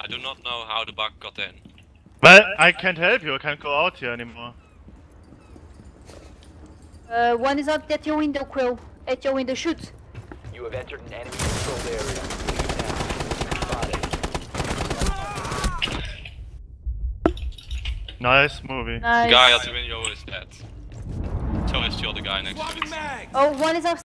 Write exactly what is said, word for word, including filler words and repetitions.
I do not know how the bug got in. Well, I can't help you, I can't go out here anymore. Uh, one is out at your window, Quill. At your window, shoot. You have entered an enemy controlled area. Leave now. Spotted. Nice movie. Nice. The guy at the window is dead. So is the other guy next to it. Oh, one is up.